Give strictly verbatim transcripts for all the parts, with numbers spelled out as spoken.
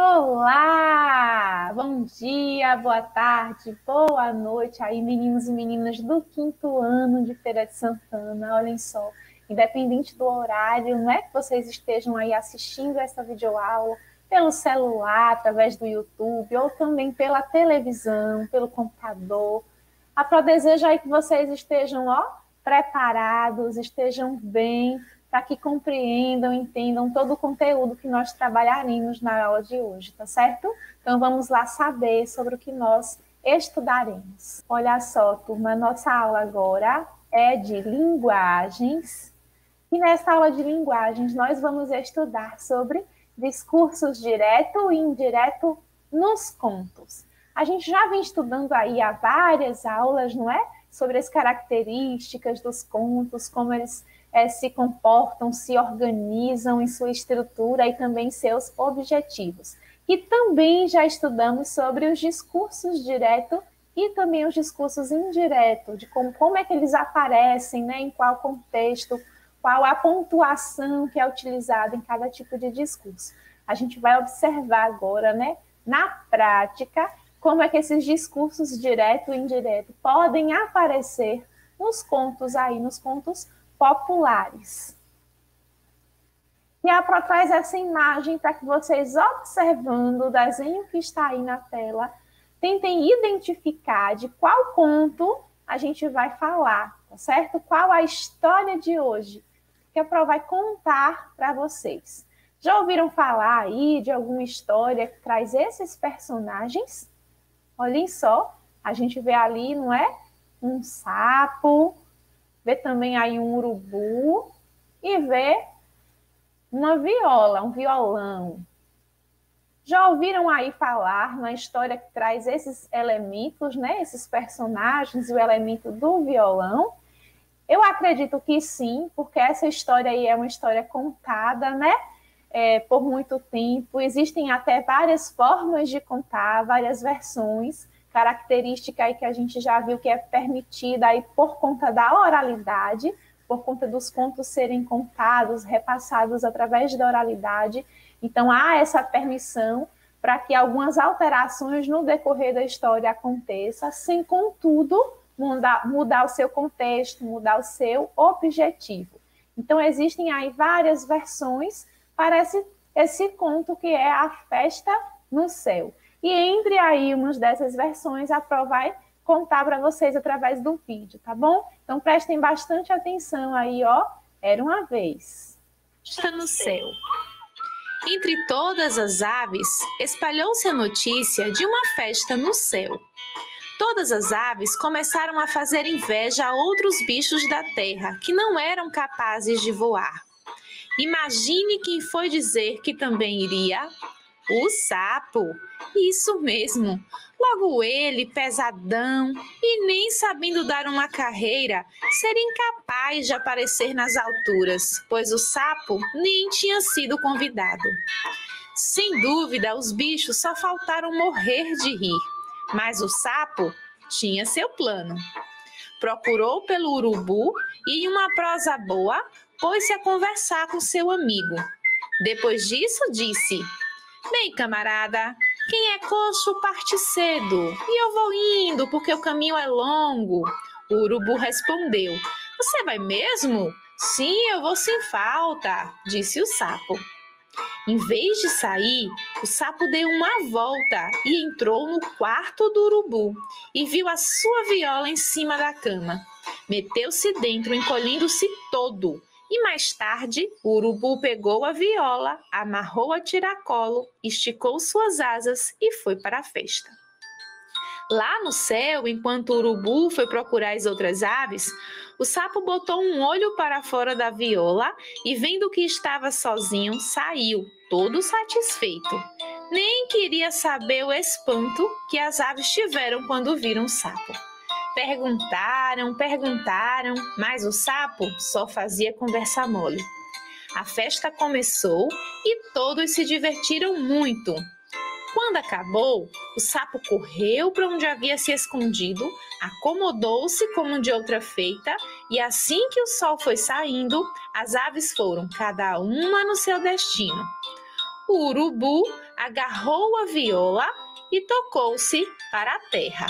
Olá! Bom dia, boa tarde, boa noite aí, meninos e meninas do quinto ano de Feira de Santana. Olhem só, independente do horário, não é que vocês estejam aí assistindo essa videoaula pelo celular, através do YouTube, ou também pela televisão, pelo computador. A Pro deseja aí que vocês estejam, ó, preparados, estejam bem, para que compreendam, entendam todo o conteúdo que nós trabalharemos na aula de hoje, tá certo? Então vamos lá saber sobre o que nós estudaremos. Olha só, turma, nossa aula agora é de linguagens, e nessa aula de linguagens nós vamos estudar sobre discursos direto e indireto nos contos. A gente já vem estudando aí há várias aulas, não é? Sobre as características dos contos, como eles É, se comportam, se organizam em sua estrutura e também seus objetivos. E também já estudamos sobre os discursos diretos e também os discursos indiretos, de como, como é que eles aparecem, né, em qual contexto, qual a pontuação que é utilizada em cada tipo de discurso. A gente vai observar agora, né, na prática, como é que esses discursos direto e indireto podem aparecer nos contos aí, nos contos populares. E a Pro traz essa imagem para que vocês, observando o desenho que está aí na tela, tentem identificar de qual conto a gente vai falar, tá certo? Qual a história de hoje que a Pro vai contar para vocês. Já ouviram falar aí de alguma história que traz esses personagens? Olhem só, a gente vê ali, não é? Um sapo, vê também aí um urubu e vê uma viola, um violão. Já ouviram aí falar na história que traz esses elementos, né? Esses personagens e o elemento do violão? Eu acredito que sim, porque essa história aí é uma história contada, né? É, por muito tempo. Existem até várias formas de contar, várias versões, característica aí que a gente já viu que é permitida aí por conta da oralidade, por conta dos contos serem contados, repassados através da oralidade. Então, há essa permissão para que algumas alterações no decorrer da história aconteçam, sem, contudo, mudar, mudar o seu contexto, mudar o seu objetivo. Então, existem aí várias versões para esse, esse conto que é A Festa no Céu. E entre aí umas dessas versões, a Pro vai contar para vocês através do vídeo, tá bom? Então prestem bastante atenção aí, ó. Era uma vez. Está no céu. Entre todas as aves, espalhou-se a notícia de uma festa no céu. Todas as aves começaram a fazer inveja a outros bichos da terra que não eram capazes de voar. Imagine quem foi dizer que também iria. O sapo, isso mesmo, logo ele, pesadão, e nem sabendo dar uma carreira, seria incapaz de aparecer nas alturas, pois o sapo nem tinha sido convidado. Sem dúvida, os bichos só faltaram morrer de rir, mas o sapo tinha seu plano. Procurou pelo urubu e, em uma prosa boa, pôs-se a conversar com seu amigo. Depois disso, disse: "Bem, camarada, quem é coxo parte cedo, e eu vou indo porque o caminho é longo." O urubu respondeu: "Você vai mesmo?" "Sim, eu vou sem falta", disse o sapo. Em vez de sair, o sapo deu uma volta e entrou no quarto do urubu e viu a sua viola em cima da cama. Meteu-se dentro, encolhendo-se todo. E mais tarde, o urubu pegou a viola, amarrou a tiracolo, esticou suas asas e foi para a festa. Lá no céu, enquanto o urubu foi procurar as outras aves, o sapo botou um olho para fora da viola e, vendo que estava sozinho, saiu, todo satisfeito. Nem queria saber o espanto que as aves tiveram quando viram o sapo. Perguntaram, perguntaram, mas o sapo só fazia conversa mole. A festa começou e todos se divertiram muito. Quando acabou, o sapo correu para onde havia se escondido, acomodou-se como de outra feita, e assim que o sol foi saindo, as aves foram cada uma no seu destino. O urubu agarrou a viola e tocou-se para a terra.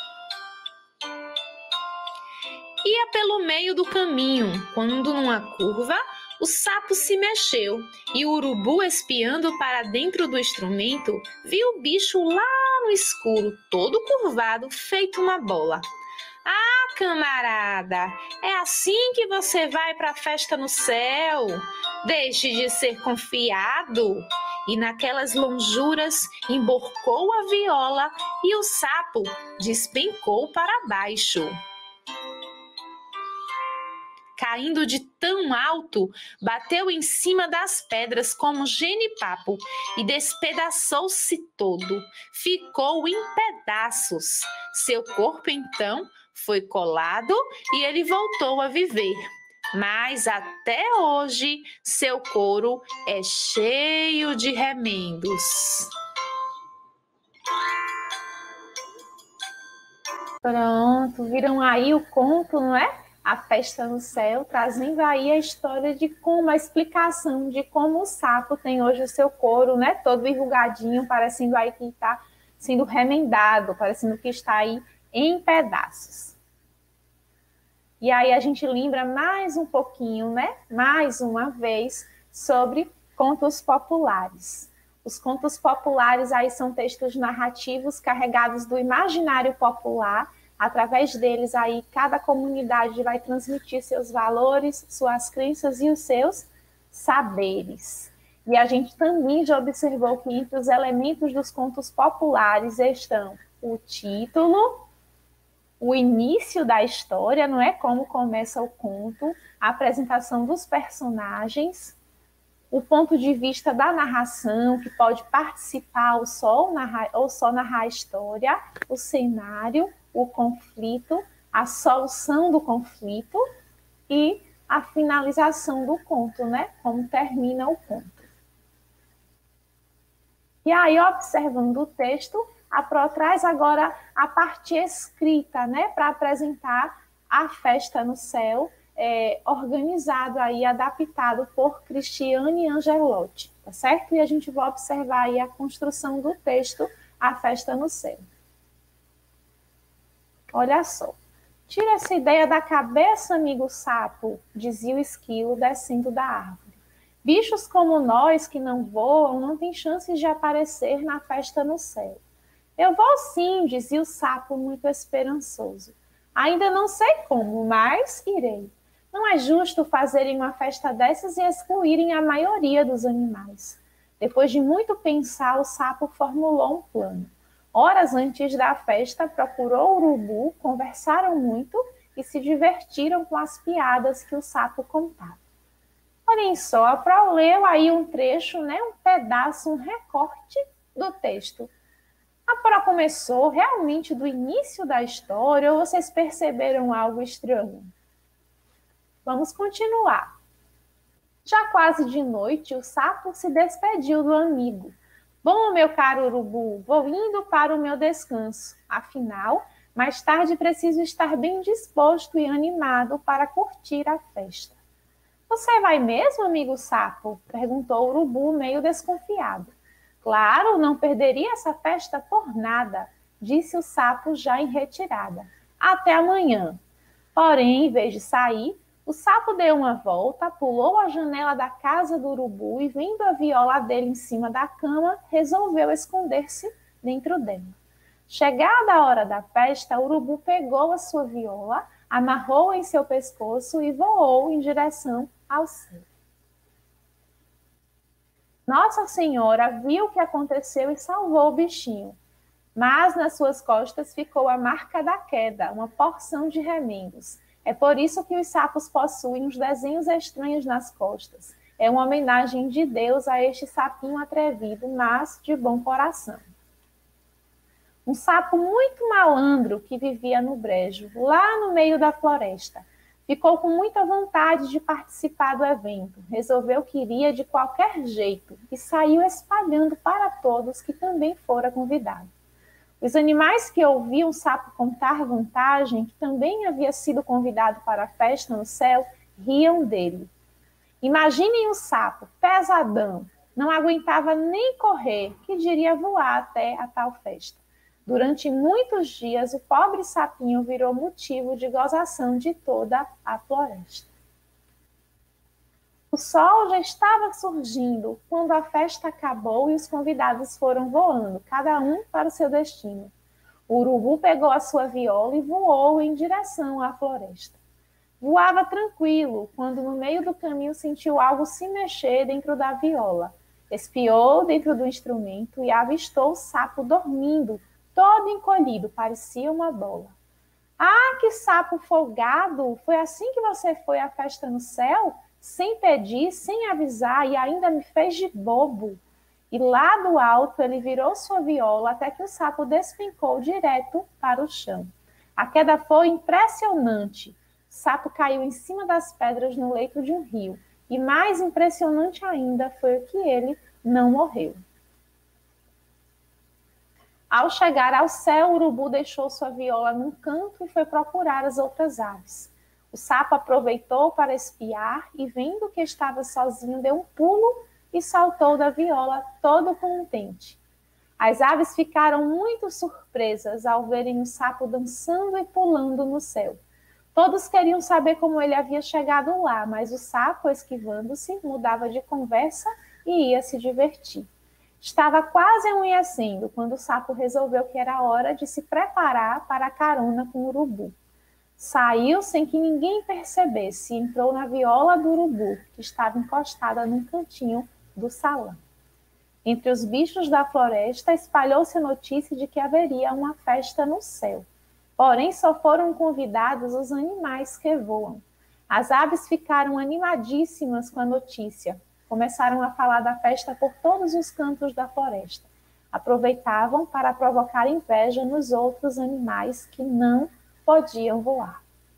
Ia pelo meio do caminho, quando numa curva o sapo se mexeu e o urubu, espiando para dentro do instrumento, viu o bicho lá no escuro, todo curvado, feito uma bola. Ah, camarada, é assim que você vai para a festa no céu? Deixe de ser confiado. E naquelas lonjuras emborcou a viola e o sapo despencou para baixo. Caindo de tão alto, bateu em cima das pedras como genipapo e despedaçou-se todo. Ficou em pedaços. Seu corpo, então, foi colado e ele voltou a viver. Mas até hoje, seu couro é cheio de remendos. Pronto, viram aí o conto, não é? A Festa no Céu, trazendo aí a história de como, a explicação de como o sapo tem hoje o seu couro, né? Todo enrugadinho, parecendo aí que está sendo remendado, parecendo que está aí em pedaços. E aí a gente lembra mais um pouquinho, né? Mais uma vez, sobre contos populares. Os contos populares aí são textos narrativos carregados do imaginário popular. Através deles, aí, cada comunidade vai transmitir seus valores, suas crenças e os seus saberes. E a gente também já observou que entre os elementos dos contos populares estão o título, o início da história, não é? Como começa o conto, a apresentação dos personagens, o ponto de vista da narração, que pode participar ou só narrar, ou só narrar a história, o cenário, o conflito, a solução do conflito e a finalização do conto, né? Como termina o conto. E aí, observando o texto, a Pro traz agora a parte escrita, né? Para apresentar a Festa no Céu, é, organizado aí, adaptado por Cristiane Angelotti, tá certo? E a gente vai observar aí a construção do texto, A Festa no Céu. Olha só, tira essa ideia da cabeça, amigo sapo, dizia o esquilo descendo da árvore. Bichos como nós, que não voam, não têm chances de aparecer na festa no céu. Eu vou sim, dizia o sapo muito esperançoso. Ainda não sei como, mas irei. Não é justo fazerem uma festa dessas e excluírem a maioria dos animais. Depois de muito pensar, o sapo formulou um plano. Horas antes da festa, procurou o urubu, conversaram muito e se divertiram com as piadas que o sapo contava. Olhem só, a Pro leu aí um trecho, né, um pedaço, um recorte do texto. A Pro começou realmente do início da história ou vocês perceberam algo estranho? Vamos continuar. Já quase de noite, o sapo se despediu do amigo. Bom, meu caro urubu, vou indo para o meu descanso. Afinal, mais tarde preciso estar bem disposto e animado para curtir a festa. Você vai mesmo, amigo sapo? Perguntou o urubu, meio desconfiado. Claro, não perderia essa festa por nada, disse o sapo já em retirada. Até amanhã. Porém, em vez de sair, o sapo deu uma volta, pulou a janela da casa do urubu e, vendo a viola dele em cima da cama, resolveu esconder-se dentro dela. Chegada a hora da festa, o urubu pegou a sua viola, amarrou-a em seu pescoço e voou em direção ao céu. Nossa Senhora viu o que aconteceu e salvou o bichinho. Mas nas suas costas ficou a marca da queda, uma porção de remendos. É por isso que os sapos possuem uns desenhos estranhos nas costas. É uma homenagem de Deus a este sapinho atrevido, mas de bom coração. Um sapo muito malandro que vivia no brejo, lá no meio da floresta. Ficou com muita vontade de participar do evento. Resolveu que iria de qualquer jeito e saiu espalhando para todos que também fora convidado. Os animais que ouviam o sapo contar vantagem, que também havia sido convidado para a festa no céu, riam dele. Imaginem o sapo, pesadão, não aguentava nem correr, que diria voar até a tal festa. Durante muitos dias, o pobre sapinho virou motivo de gozação de toda a floresta. O sol já estava surgindo quando a festa acabou e os convidados foram voando, cada um para o seu destino. O urubu pegou a sua viola e voou em direção à floresta. Voava tranquilo, quando no meio do caminho sentiu algo se mexer dentro da viola. Espiou dentro do instrumento e avistou o sapo dormindo, todo encolhido, parecia uma bola. Ah, que sapo folgado! Foi assim que você foi à festa no céu? Sem pedir, sem avisar e ainda me fez de bobo. E lá do alto ele virou sua viola até que o sapo despencou direto para o chão. A queda foi impressionante. O sapo caiu em cima das pedras no leito de um rio. E mais impressionante ainda foi o que ele não morreu. Ao chegar ao céu, o urubu deixou sua viola num canto e foi procurar as outras aves. O sapo aproveitou para espiar e, vendo que estava sozinho, deu um pulo e saltou da viola, todo contente. As aves ficaram muito surpresas ao verem o sapo dançando e pulando no céu. Todos queriam saber como ele havia chegado lá, mas o sapo, esquivando-se, mudava de conversa e ia se divertir. Estava quase amanhecendo quando o sapo resolveu que era hora de se preparar para a carona com o urubu. Saiu sem que ninguém percebesse e entrou na viola do urubu, que estava encostada num cantinho do salão. Entre os bichos da floresta espalhou-se a notícia de que haveria uma festa no céu. Porém, só foram convidados os animais que voam. As aves ficaram animadíssimas com a notícia. Começaram a falar da festa por todos os cantos da floresta. Aproveitavam para provocar inveja nos outros animais que não podiam voar.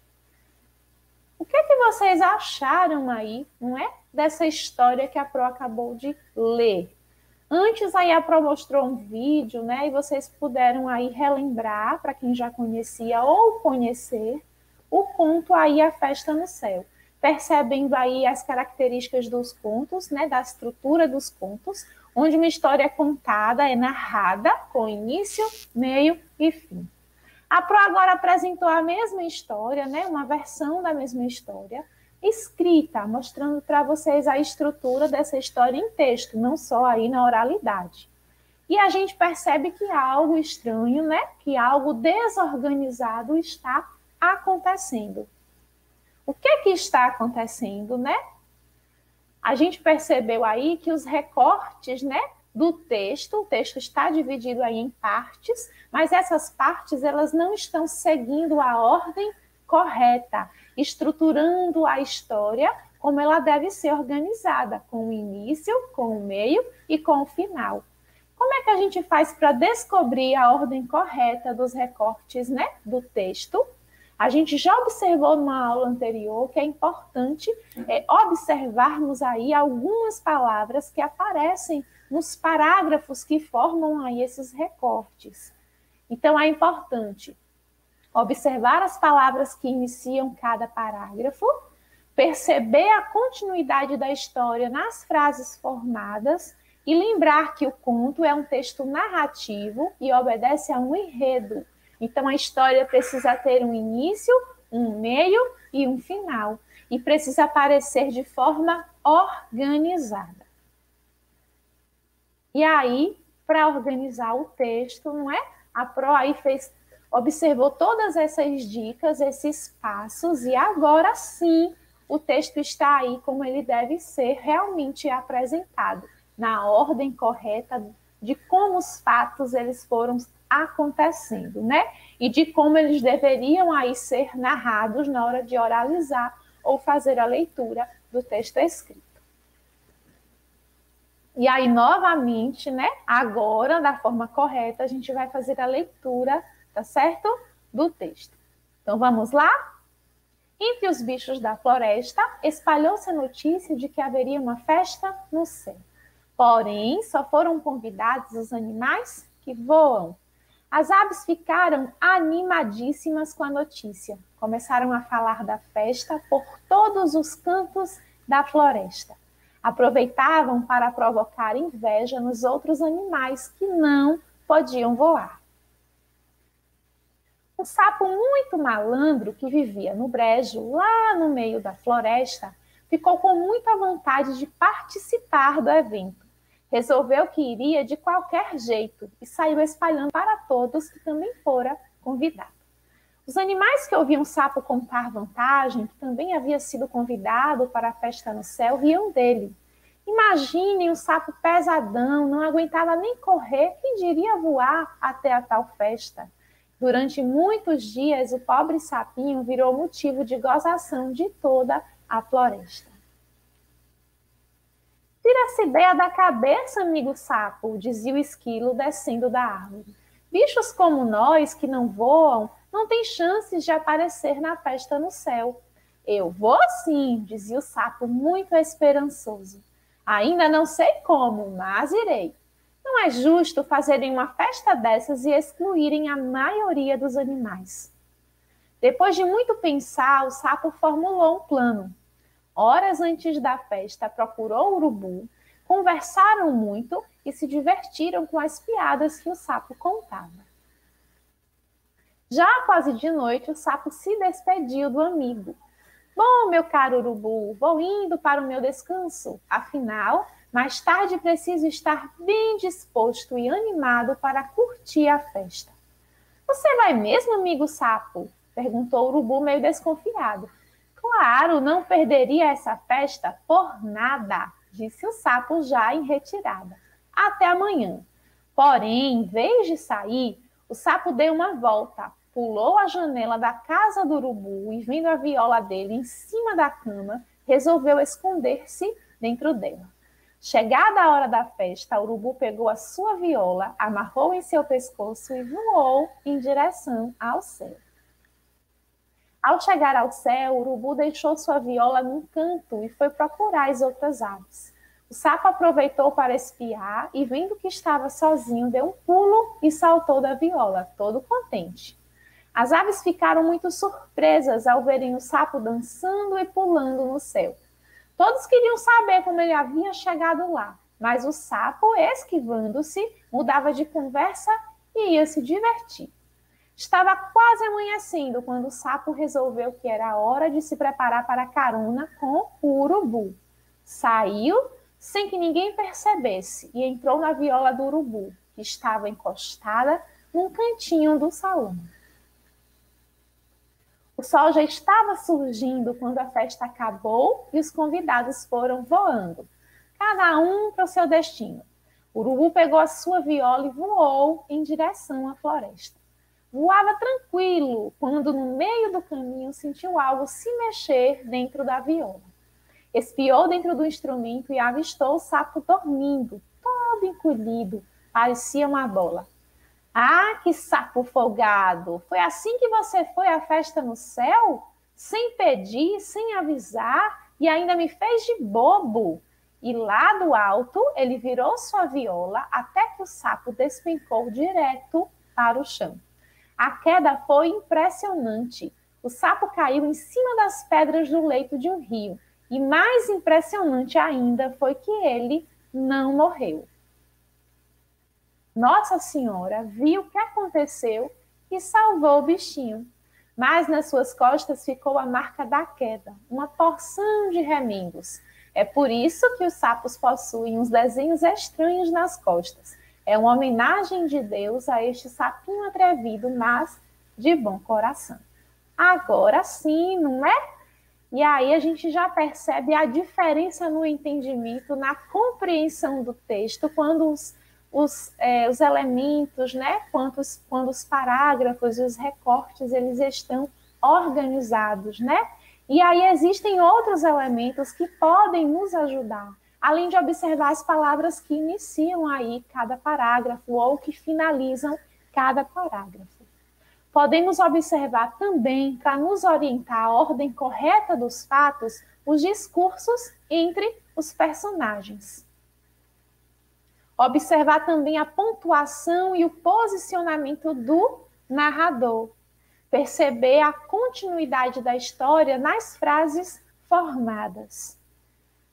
O que é que vocês acharam aí, não é? Dessa história que a Pro acabou de ler. Antes aí a Pro mostrou um vídeo, né? E vocês puderam aí relembrar, para quem já conhecia ou conhecer, o conto aí A Festa no Céu. Percebendo aí as características dos contos, né? Da estrutura dos contos, onde uma história é contada, é narrada, com início, meio e fim. A Pro agora apresentou a mesma história, né? Uma versão da mesma história, escrita, mostrando para vocês a estrutura dessa história em texto, não só aí na oralidade. E a gente percebe que algo estranho, né? Que algo desorganizado está acontecendo. O que que está acontecendo, né? A gente percebeu aí que os recortes, né? Do texto, o texto está dividido aí em partes, mas essas partes elas não estão seguindo a ordem correta, estruturando a história como ela deve ser organizada, com o início, com o meio e com o final. Como é que a gente faz para descobrir a ordem correta dos recortes, né, do texto? A gente já observou numa aula anterior que é importante é, observarmos aí algumas palavras que aparecem nos parágrafos que formam aí esses recortes. Então, é importante observar as palavras que iniciam cada parágrafo, perceber a continuidade da história nas frases formadas e lembrar que o conto é um texto narrativo e obedece a um enredo. Então, a história precisa ter um início, um meio e um final. E precisa aparecer de forma organizada. E aí, para organizar o texto, não é? A Pro aí fez, observou todas essas dicas, esses passos, e agora sim o texto está aí como ele deve ser realmente apresentado, na ordem correta de como os fatos eles foram acontecendo, né? E de como eles deveriam aí ser narrados na hora de oralizar ou fazer a leitura do texto escrito. E aí, novamente, né? Agora, da forma correta, a gente vai fazer a leitura, tá certo? Do texto. Então, vamos lá? Entre os bichos da floresta, espalhou-se a notícia de que haveria uma festa no céu. Porém, só foram convidados os animais que voam. As aves ficaram animadíssimas com a notícia. Começaram a falar da festa por todos os cantos da floresta. Aproveitavam para provocar inveja nos outros animais que não podiam voar. Um sapo muito malandro que vivia no brejo, lá no meio da floresta, ficou com muita vontade de participar do evento. Resolveu que iria de qualquer jeito e saiu espalhando para todos que também fora convidado. Os animais que ouviam o sapo contar vantagem, que também havia sido convidado para a festa no céu, riam dele. Imaginem um sapo pesadão, não aguentava nem correr, que diria voar até a tal festa. Durante muitos dias, o pobre sapinho virou motivo de gozação de toda a floresta. Tira essa ideia da cabeça, amigo sapo, dizia o esquilo descendo da árvore. Bichos como nós, que não voam, não têm chances de aparecer na festa no céu. Eu vou sim, dizia o sapo muito esperançoso. Ainda não sei como, mas irei. Não é justo fazerem uma festa dessas e excluírem a maioria dos animais. Depois de muito pensar, o sapo formulou um plano. Horas antes da festa, procurou o urubu, conversaram muito e se divertiram com as piadas que o sapo contava. Já quase de noite, o sapo se despediu do amigo. Bom, meu caro urubu, vou indo para o meu descanso. Afinal, mais tarde preciso estar bem disposto e animado para curtir a festa. Você vai mesmo, amigo sapo? Perguntou o urubu meio desconfiado. Claro, não perderia essa festa por nada, disse o sapo já em retirada. Até amanhã. Porém, em vez de sair, o sapo deu uma volta, pulou a janela da casa do urubu e, vendo a viola dele em cima da cama, resolveu esconder-se dentro dela. Chegada a hora da festa, o urubu pegou a sua viola, amarrou em seu pescoço e voou em direção ao céu. Ao chegar ao céu, o urubu deixou sua viola num canto e foi procurar as outras aves. O sapo aproveitou para espiar e, vendo que estava sozinho, deu um pulo e saltou da viola, todo contente. As aves ficaram muito surpresas ao verem o sapo dançando e pulando no céu. Todos queriam saber como ele havia chegado lá, mas o sapo, esquivando-se, mudava de conversa e ia se divertir. Estava quase amanhecendo quando o sapo resolveu que era hora de se preparar para a carona com o urubu. Saiu sem que ninguém percebesse e entrou na viola do urubu, que estava encostada num cantinho do salão. O sol já estava surgindo quando a festa acabou e os convidados foram voando, cada um para o seu destino. O urubu pegou a sua viola e voou em direção à floresta. Voava tranquilo quando, no meio do caminho, sentiu algo se mexer dentro da viola. Espiou dentro do instrumento e avistou o sapo dormindo, todo encolhido, parecia uma bola. Ah, que sapo folgado! Foi assim que você foi à festa no céu? Sem pedir, sem avisar e ainda me fez de bobo. E lá do alto, ele virou sua viola até que o sapo despencou direto para o chão. A queda foi impressionante. O sapo caiu em cima das pedras do leito de um rio. E mais impressionante ainda foi que ele não morreu. Nossa Senhora viu o que aconteceu e salvou o bichinho. Mas nas suas costas ficou a marca da queda, uma porção de remendos. É por isso que os sapos possuem uns desenhos estranhos nas costas. É uma homenagem de Deus a este sapinho atrevido, mas de bom coração. Agora sim, não é? E aí a gente já percebe a diferença no entendimento, na compreensão do texto, quando os, os, é, os elementos, né, quando os, quando os parágrafos e os recortes, eles estão organizados, né? E aí existem outros elementos que podem nos ajudar, além de observar as palavras que iniciam aí cada parágrafo ou que finalizam cada parágrafo. Podemos observar também, para nos orientar a ordem correta dos fatos, os discursos entre os personagens. Observar também a pontuação e o posicionamento do narrador. Perceber a continuidade da história nas frases formadas.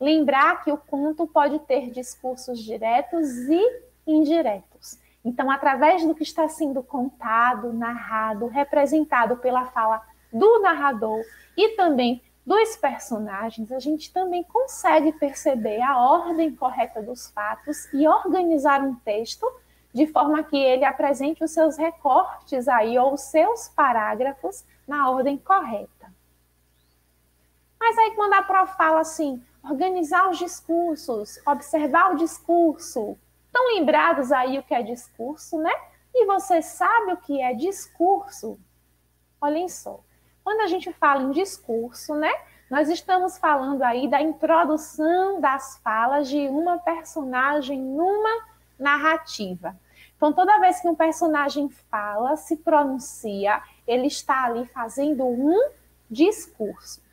Lembrar que o conto pode ter discursos diretos e indiretos. Então, através do que está sendo contado, narrado, representado pela fala do narrador e também dos personagens, a gente também consegue perceber a ordem correta dos fatos e organizar um texto de forma que ele apresente os seus recortes aí, ou os seus parágrafos na ordem correta. Mas aí quando a prof fala assim, organizar os discursos, observar o discurso, estão lembrados aí o que é discurso, né? E você sabe o que é discurso? Olhem só. Quando a gente fala em discurso, né, nós estamos falando aí da introdução das falas de uma personagem numa narrativa. Então, toda vez que um personagem fala, se pronuncia, ele está ali fazendo um discurso.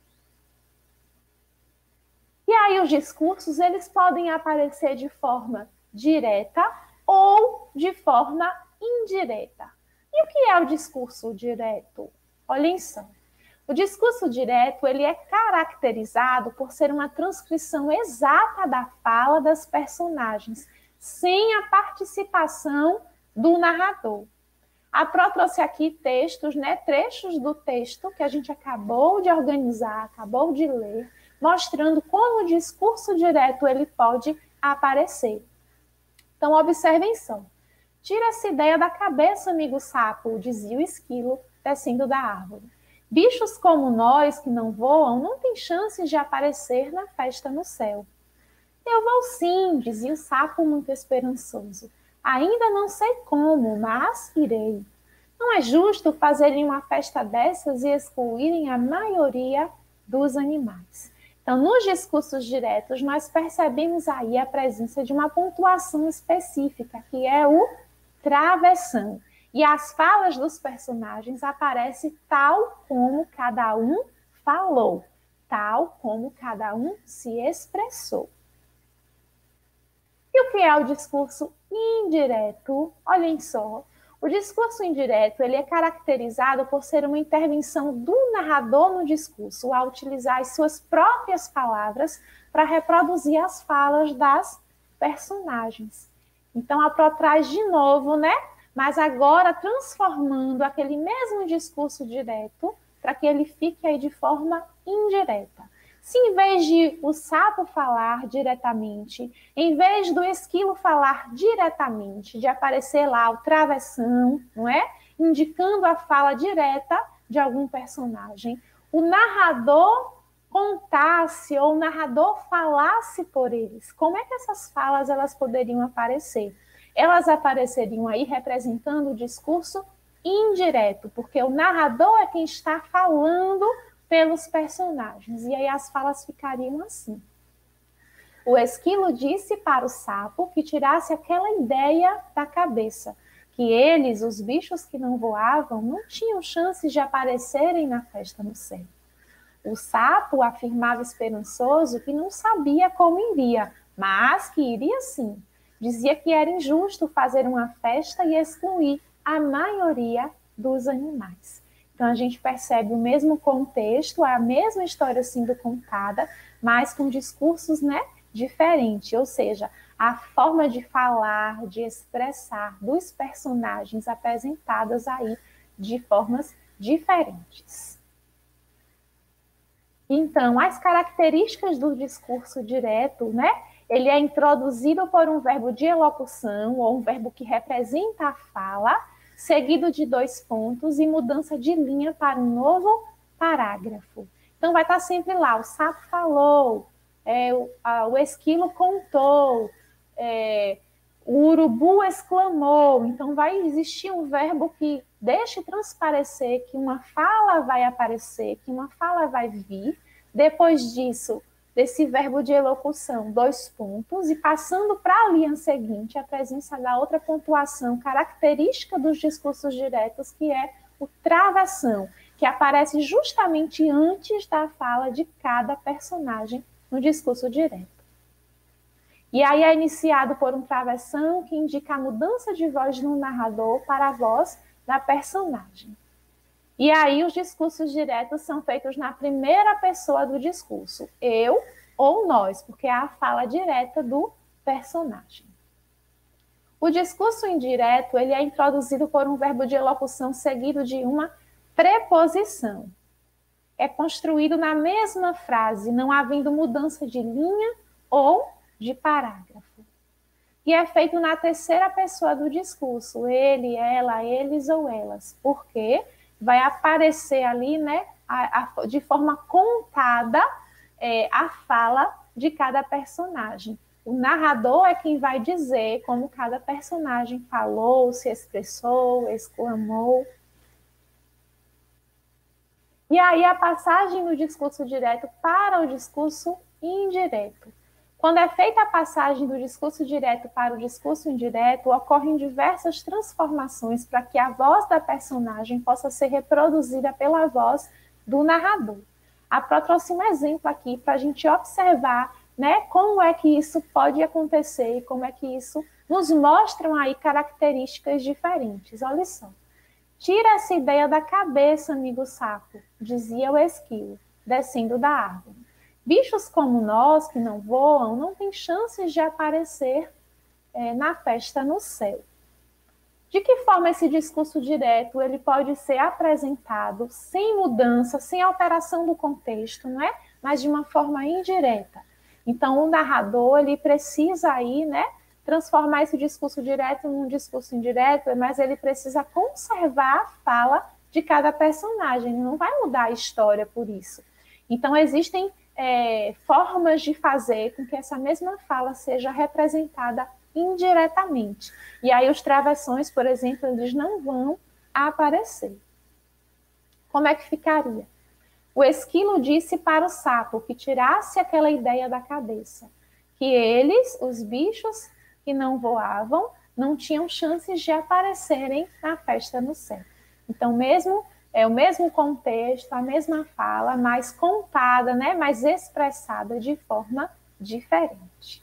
E aí os discursos, eles podem aparecer de forma direta ou de forma indireta. E o que é o discurso direto? Olhem só. O discurso direto, ele é caracterizado por ser uma transcrição exata da fala das personagens, sem a participação do narrador. A Pro trouxe aqui textos, né, trechos do texto que a gente acabou de organizar, acabou de ler, mostrando como o discurso direto ele pode aparecer. Então, observem só. Tira essa ideia da cabeça, amigo sapo, dizia o esquilo, descendo da árvore. Bichos como nós, que não voam, não têm chances de aparecer na festa no céu. Eu vou sim, dizia o sapo muito esperançoso. Ainda não sei como, mas irei. Não é justo fazerem uma festa dessas e excluírem a maioria dos animais. Então, nos discursos diretos, nós percebemos aí a presença de uma pontuação específica, que é o travessão. E as falas dos personagens aparecem tal como cada um falou, tal como cada um se expressou. E o que é o discurso indireto? Olhem só. O discurso indireto ele é caracterizado por ser uma intervenção do narrador no discurso, ao utilizar as suas próprias palavras para reproduzir as falas das personagens. Então, a Pro traz de novo, né? Mas agora transformando aquele mesmo discurso direto para que ele fique aí de forma indireta. Se em vez de o sapo falar diretamente, em vez do esquilo falar diretamente, de aparecer lá o travessão, não é? Indicando a fala direta de algum personagem, o narrador contasse ou o narrador falasse por eles. Como é que essas falas elas poderiam aparecer? Elas apareceriam aí representando o discurso indireto, porque o narrador é quem está falando pelos personagens. E aí as falas ficariam assim. O esquilo disse para o sapo que tirasse aquela ideia da cabeça, que eles, os bichos que não voavam, não tinham chances de aparecerem na festa no céu. O sapo afirmava esperançoso que não sabia como iria, mas que iria sim. Dizia que era injusto fazer uma festa e excluir a maioria dos animais. Então, a gente percebe o mesmo contexto, a mesma história sendo contada, mas com discursos, né, diferentes. Ou seja, a forma de falar, de expressar dos personagens apresentadas aí de formas diferentes. Então, as características do discurso direto, né, ele é introduzido por um verbo de elocução, ou um verbo que representa a fala, seguido de dois pontos e mudança de linha para um novo parágrafo. Então, vai estar sempre lá, o sapo falou, é, o, a, o esquilo contou, é, o urubu exclamou. Então, vai existir um verbo que deixe transparecer que uma fala vai aparecer, que uma fala vai vir. Depois disso, desse verbo de elocução, dois pontos, e passando para a linha seguinte, a presença da outra pontuação característica dos discursos diretos, que é o travessão, que aparece justamente antes da fala de cada personagem no discurso direto. E aí é iniciado por um travessão que indica a mudança de voz no narrador para a voz da personagem. E aí os discursos diretos são feitos na primeira pessoa do discurso. Eu, ou nós, porque é a fala direta do personagem. O discurso indireto, ele é introduzido por um verbo de elocução seguido de uma preposição. É construído na mesma frase, não havendo mudança de linha ou de parágrafo. E é feito na terceira pessoa do discurso, ele, ela, eles ou elas, porque vai aparecer ali, né, a, a, de forma contada, é, a fala de cada personagem. O narrador é quem vai dizer como cada personagem falou, se expressou, exclamou. E aí a passagem do discurso direto para o discurso indireto. Quando é feita a passagem do discurso direto para o discurso indireto, ocorrem diversas transformações para que a voz da personagem possa ser reproduzida pela voz do narrador. A Pro trouxe um exemplo aqui para a gente observar, né, como é que isso pode acontecer e como é que isso nos mostram aí características diferentes. Olha só. Tira essa ideia da cabeça, amigo sapo, dizia o esquilo, descendo da árvore. Bichos como nós, que não voam, não têm chances de aparecer é, na festa no céu. De que forma esse discurso direto ele pode ser apresentado sem mudança, sem alteração do contexto, não é? Mas de uma forma indireta. Então, o narrador ele precisa aí, né, transformar esse discurso direto num discurso indireto, mas ele precisa conservar a fala de cada personagem, ele não vai mudar a história por isso. Então, existem é, formas de fazer com que essa mesma fala seja representada indiretamente. E aí os travessões, por exemplo, eles não vão aparecer. Como é que ficaria? O esquilo disse para o sapo que tirasse aquela ideia da cabeça, que eles, os bichos que não voavam, não tinham chances de aparecerem na festa no céu. Então, mesmo é o mesmo contexto, a mesma fala, mas contada, né, mais expressada de forma diferente.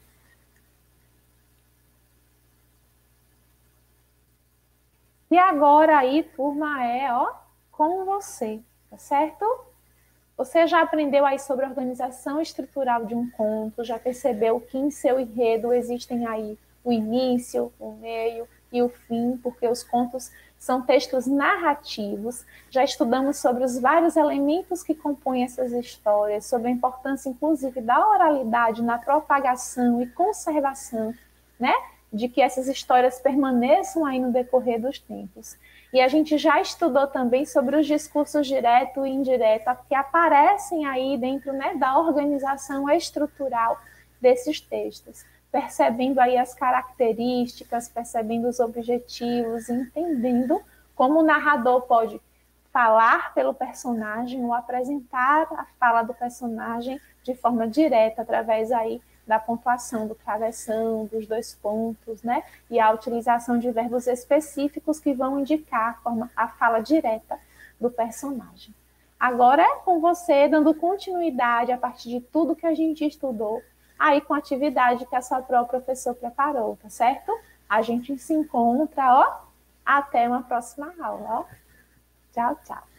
E agora aí, turma, é ó, com você, tá certo? Você já aprendeu aí sobre a organização estrutural de um conto, já percebeu que em seu enredo existem aí o início, o meio e o fim, porque os contos são textos narrativos. Já estudamos sobre os vários elementos que compõem essas histórias, sobre a importância, inclusive, da oralidade na propagação e conservação, né, de que essas histórias permaneçam aí no decorrer dos tempos. E a gente já estudou também sobre os discursos direto e indireto, que aparecem aí dentro, né, da organização estrutural desses textos, percebendo aí as características, percebendo os objetivos, entendendo como o narrador pode falar pelo personagem ou apresentar a fala do personagem de forma direta, através aí da pontuação do travessão, dos dois pontos, né? E a utilização de verbos específicos que vão indicar a, forma, a fala direta do personagem. Agora é com você, dando continuidade a partir de tudo que a gente estudou, aí com a atividade que a sua própria professora preparou, tá certo? A gente se encontra, ó, até uma próxima aula, ó. Tchau, tchau.